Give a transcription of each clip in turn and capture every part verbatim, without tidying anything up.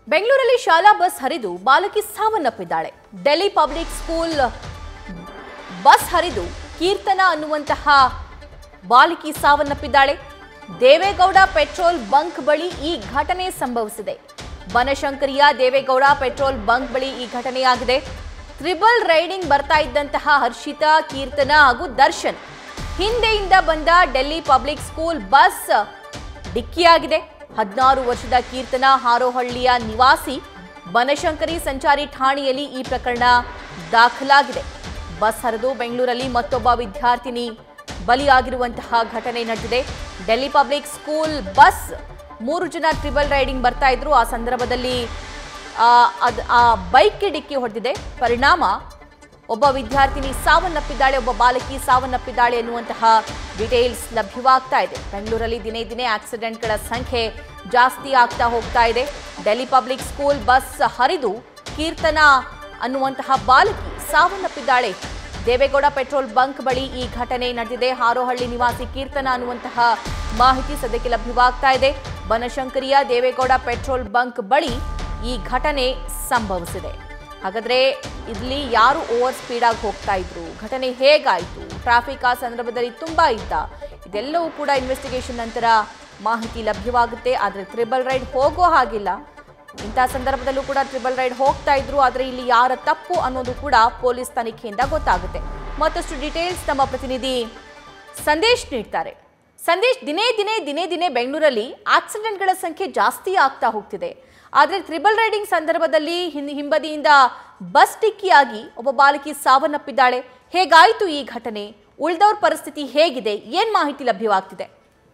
ಬೆಂಗಳೂರಲ್ಲಿ ಶಾಲಾ ಬಸ್ ಹರಿದು ಬಾಲಕಿ ಸಾವನ್ನಪ್ಪಿದ್ದಾಳೆ. ಡೆಲ್ಲಿ ಪಬ್ಲಿಕ್ ಸ್ಕೂಲ್ ಬಸ್ ಹರಿದು ಕೀರ್ತನ ಅನ್ನುವಂತಹ ಬಾಲಕಿ ಸಾವನ್ನಪ್ಪಿದ್ದಾಳೆ. ದೇವೇಗೌಡ ಪೆಟ್ರೋಲ್ ಬಂಕ್ ಬಳಿ ಈ ಘಟನೆ ಸಂಭವಿಸಿದೆ. ಬನಶಂಕರಿಯ ದೇವೇಗೌಡ ಪೆಟ್ರೋಲ್ ಬಂಕ್ ಬಳಿ ಈ ಘಟನೆಯಾಗಿದೆ. ಟ್ರಿಬಲ್ ರೈಡಿಂಗ್ ಬರ್ತಾ ಇದ್ದಂತಹ ಹರ್ಷಿತಾ, ಕೀರ್ತನ ಹಾಗೂ ದರ್ಶನ್ ಹಿಂದೆಯಿಂದ ಬಂದ ಡೆಲ್ಲಿ ಪಬ್ಲಿಕ್ ಸ್ಕೂಲ್ ಬಸ್ ಡಿಕ್ಕಿಯಾಗಿದೆ. ಹದಿನಾರು ವರ್ಷದ ಕೀರ್ತನ ಹಾರೋಹಳ್ಳಿಯ ನಿವಾಸಿ. ಬನಶಂಕರಿ ಸಂಚಾರಿ ಠಾಣೆಯಲ್ಲಿ ಈ ಪ್ರಕರಣ ದಾಖಲಾಗಿದೆ. ಬಸ್ ಹರಿದು ಬೆಂಗಳೂರಲ್ಲಿ ಮತ್ತೊಬ್ಬ ವಿದ್ಯಾರ್ಥಿನಿ ಬಲಿಯಾಗಿರುವಂತಹ ಘಟನೆ ನಡೆದಿದೆ. ಡೆಲ್ಲಿ ಪಬ್ಲಿಕ್ ಸ್ಕೂಲ್ ಬಸ್ ಮೂರು ಜನ ಟ್ರಿಬಲ್ ರೈಡಿಂಗ್ ಬರ್ತಾ ಇದ್ರು. ಆ ಸಂದರ್ಭದಲ್ಲಿ ಆ ಬೈಕ್ಗೆ ಡಿಕ್ಕಿ ಹೊಡೆದಿದೆ. ಪರಿಣಾಮ ಒಬ್ಬ ವಿದ್ಯಾರ್ಥಿನಿ ಸಾವನ್ನಪ್ಪಿದ್ದಾಳೆ, ಒಬ್ಬ ಬಾಲಕಿ ಸಾವನ್ನಪ್ಪಿದ್ದಾಳೆ ಎನ್ನುವಂತಹ ಡೀಟೇಲ್ಸ್ ಲಭ್ಯವಾಗ್ತಾ ಇದೆ. ಬೆಂಗಳೂರಲ್ಲಿ ದಿನೇ ದಿನೇ ಆಕ್ಸಿಡೆಂಟ್ಗಳ ಸಂಖ್ಯೆ ಜಾಸ್ತಿ ಆಗ್ತಾ ಹೋಗ್ತಾ ಇದೆ. ಡೆಲ್ಲಿ ಪಬ್ಲಿಕ್ ಸ್ಕೂಲ್ ಬಸ್ ಹರಿದು ಕೀರ್ತನ ಅನ್ನುವಂತಹ ಬಾಲಕಿ ಸಾವನ್ನಪ್ಪಿದ್ದಾಳೆ. ದೇವೇಗೌಡ ಪೆಟ್ರೋಲ್ ಬಂಕ್ ಬಳಿ ಈ ಘಟನೆ ನಡೆದಿದೆ. ಹಾರೋಹಳ್ಳಿ ನಿವಾಸಿ ಕೀರ್ತನ ಅನ್ನುವಂತಹ ಮಾಹಿತಿ ಸದ್ಯಕ್ಕೆ ಲಭ್ಯವಾಗ್ತಾ ಇದೆ. ಬನಶಂಕರಿಯ ದೇವೇಗೌಡ ಪೆಟ್ರೋಲ್ ಬಂಕ್ ಬಳಿ ಈ ಘಟನೆ ಸಂಭವಿಸಿದೆ. ಹಾಗಾದ್ರೆ ಇಲ್ಲಿ ಯಾರು ಓವರ್ ಸ್ಪೀಡ್ ಆಗಿ ಹೋಗ್ತಾ ಇದ್ರು, ಘಟನೆ ಹೇಗಾಯಿತು, ಟ್ರಾಫಿಕ್ ಆ ಸಂದರ್ಭದಲ್ಲಿ ತುಂಬಾ ಇತ್ತ, ಇದೆಲ್ಲವೂ ಕೂಡ ಇನ್ವೆಸ್ಟಿಗೇಷನ್ ನಂತರ ಮಾಹಿತಿ ಲಭ್ಯವಾಗುತ್ತೆ. ಆದರೆ ಟ್ರಿಬಲ್ ರೈಡ್ ಹೋಗೋ ಹಾಗಿಲ್ಲ. ಇಂಥ ಸಂದರ್ಭದಲ್ಲೂ ಕೂಡ ಟ್ರಿಬಲ್ ರೈಡ್ ಹೋಗ್ತಾ ಇದ್ರು. ಆದರೆ ಇಲ್ಲಿ ಯಾರ ತಪ್ಪು ಅನ್ನೋದು ಕೂಡ ಪೊಲೀಸ್ ತನಿಖೆಯಿಂದ ಗೊತ್ತಾಗುತ್ತೆ. ಮತ್ತಷ್ಟು ಡೀಟೇಲ್ಸ್ ನಮ್ಮ ಪ್ರತಿನಿಧಿ ಸಂದೇಶ್ ನೀಡ್ತಾರೆ. ಸಂದೇಶ್, ದಿನೇ ದಿನೇ ದಿನೇ ದಿನೇ ಬೆಂಗಳೂರಲ್ಲಿ ಆಕ್ಸಿಡೆಂಟ್ಗಳ ಸಂಖ್ಯೆ ಜಾಸ್ತಿ ಆಗ್ತಾ ಹೋಗ್ತಿದೆ. ಆದರೆ ಟ್ರಿಬಲ್ ರೈಡಿಂಗ್ ಸಂದರ್ಭದಲ್ಲಿ ಹಿಂಬದಿಯಿಂದ ಬಸ್ ಡಿಕ್ಕಿಯಾಗಿ ಒಬ್ಬ ಬಾಲಕಿ ಸಾವನ್ನಪ್ಪಿದ್ದಾಳೆ. ಹೇಗಾಯಿತು ಈ ಘಟನೆ? ಉಳಿದವ್ರ ಪರಿಸ್ಥಿತಿ ಹೇಗಿದೆ? ಏನ್ ಮಾಹಿತಿ ಲಭ್ಯವಾಗ್ತಿದೆ?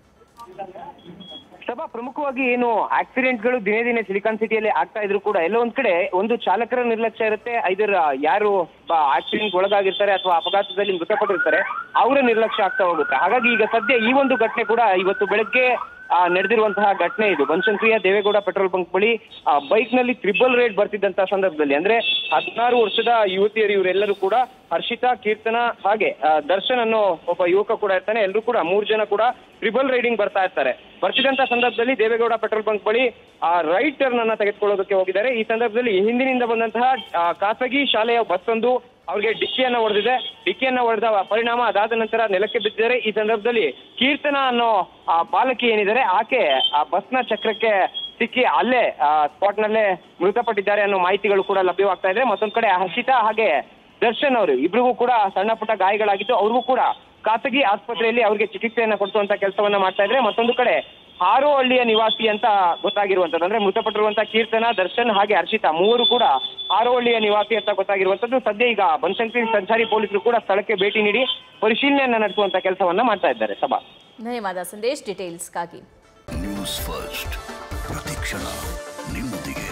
ಸಭಾ, ಪ್ರಮುಖವಾಗಿ ಏನು ಆಕ್ಸಿಡೆಂಟ್ಗಳು ದಿನೇ ದಿನೇ ಸಿಲಿಕಾನ್ ಸಿಟಿಯಲ್ಲಿ ಆಗ್ತಾ ಇದ್ರು ಕೂಡ ಎಲ್ಲೋ ಒಂದ್ ಕಡೆ ಒಂದು ಚಾಲಕರ ನಿರ್ಲಕ್ಷ್ಯ ಇರುತ್ತೆ, ಐದರ ಯಾರು ಆಕ್ಸಿಡೆಂಟ್ ಒಳಗಾಗಿರ್ತಾರೆ ಅಥವಾ ಅಪಘಾತದಲ್ಲಿ ಮೃತಪಟ್ಟಿರ್ತಾರೆ ಅವರ ನಿರ್ಲಕ್ಷ್ಯ ಆಗ್ತಾ ಹೋಗುತ್ತೆ. ಹಾಗಾಗಿ ಈಗ ಸದ್ಯ ಈ ಒಂದು ಘಟನೆ ಕೂಡ ಇವತ್ತು ಬೆಳಗ್ಗೆ ನಡೆದಿರುವಂತಹ ಘಟನೆ ಇದು. ಬನಶಂಕರಿಯ ದೇವೇಗೌಡ ಪೆಟ್ರೋಲ್ ಬಂಕ್ ಬಳಿ ಬೈಕ್ ನಲ್ಲಿ ಟ್ರಿಬಲ್ ರೈಡ್ ಬರ್ತಿದ್ದಂತಹ ಸಂದರ್ಭದಲ್ಲಿ ಅಂದ್ರೆ ಹದಿನಾರು ವರ್ಷದ ಯುವತಿಯರು ಇವರೆಲ್ಲರೂ ಕೂಡ ಹರ್ಷಿತಾ, ಕೀರ್ತನ ಹಾಗೆ ದರ್ಶನ್ ಅನ್ನೋ ಒಬ್ಬ ಯುವಕ ಕೂಡ ಇರ್ತಾನೆ. ಎಲ್ಲರೂ ಕೂಡ ಮೂರು ಜನ ಕೂಡ ಟ್ರಿಬಲ್ ರೈಡಿಂಗ್ ಬರ್ತಾ ಇರ್ತಾರೆ. ಬರ್ತಿದ್ದಂತ ಸಂದರ್ಭದಲ್ಲಿ ದೇವೇಗೌಡ ಪೆಟ್ರೋಲ್ ಬಂಕ್ ಬಳಿ ಆ ರೈಟ್ ಟರ್ನ್ ಅನ್ನ ತೆಗೆದುಕೊಳ್ಳೋದಕ್ಕೆ ಹೋಗಿದ್ದಾರೆ. ಈ ಸಂದರ್ಭದಲ್ಲಿ ಹಿಂದಿನಿಂದ ಬಂದಂತಹ ಖಾಸಗಿ ಶಾಲೆಯ ಬಸ್ ಒಂದು ಅವ್ರಿಗೆ ಡಿಕ್ಕಿಯನ್ನ ಹೊಡೆದಿದೆ. ಡಿಕ್ಕಿಯನ್ನ ಹೊಡೆದ ಪರಿಣಾಮ ಅದಾದ ನಂತರ ನೆಲಕ್ಕೆ ಬಿದ್ದಿದ್ದಾರೆ. ಈ ಸಂದರ್ಭದಲ್ಲಿ ಕೀರ್ತನ ಅನ್ನೋ ಆ ಬಾಲಕಿ ಏನಿದ್ದಾರೆ ಆಕೆ ಆ ಬಸ್ನ ಚಕ್ರಕ್ಕೆ ಸಿಕ್ಕಿ ಅಲ್ಲೇ ಸ್ಪಾಟ್ ನಲ್ಲೇ ಮೃತಪಟ್ಟಿದ್ದಾರೆ ಅನ್ನೋ ಮಾಹಿತಿಗಳು ಕೂಡ ಲಭ್ಯವಾಗ್ತಾ ಇದೆ. ಮತ್ತೊಂದ್ ಕಡೆ ಹರ್ಷಿತಾ ಹಾಗೆ ದರ್ಶನ್ ಅವರು ಇಬ್ರಿಗೂ ಕೂಡ ಸಣ್ಣ ಪುಟ್ಟ ಗಾಯಗಳಾಗಿತ್ತು. ಅವ್ರಿಗೂ ಕೂಡ ಖಾಸಗಿ ಆಸ್ಪತ್ರೆಯಲ್ಲಿ ಅವ್ರಿಗೆ ಚಿಕಿತ್ಸೆಯನ್ನ ಕೊಡಿಸುವಂತ ಕೆಲಸವನ್ನ ಮಾಡ್ತಾ ಇದ್ರೆ. ಮತ್ತೊಂದು ಕಡೆ ಹಾರೋಹಳ್ಳಿಯ ನಿವಾಸಿ ಅಂತ ಗೊತ್ತಾಗಿರುವಂತದ್ದು ಅಂದ್ರೆ ಮೃತಪಟ್ಟಿರುವಂತಹ ಕೀರ್ತನ, ದರ್ಶನ್ ಹಾಗೆ ಹರ್ಷಿತಾ ಮೂವರು ಕೂಡ ಹಾರೋಹಳ್ಳಿಯ ನಿವಾಸಿ ಅಂತ ಗೊತ್ತಾಗಿರುವಂತದ್ದು. ಸದ್ಯ ಈಗ ಬನಶಂಕರಿ ಸಂಚಾರಿ ಪೊಲೀಸರು ಕೂಡ ಸ್ಥಳಕ್ಕೆ ಭೇಟಿ ನೀಡಿ ಪರಿಶೀಲನೆಯನ್ನ ನಡೆಸುವಂತ ಕೆಲಸವನ್ನ ಮಾಡ್ತಾ ಇದ್ದಾರೆ. ಸಭಾ, ಧನ್ಯವಾದ ಸಂದೇಶ್ ಡೀಟೇಲ್ಸ್ಗಾಗಿ. ನ್ಯೂಸ್ ಫಸ್ಟ್ ಪ್ರತಿಕ್ಷಣ ನಿಮ್ಮೊಂದಿಗೆ.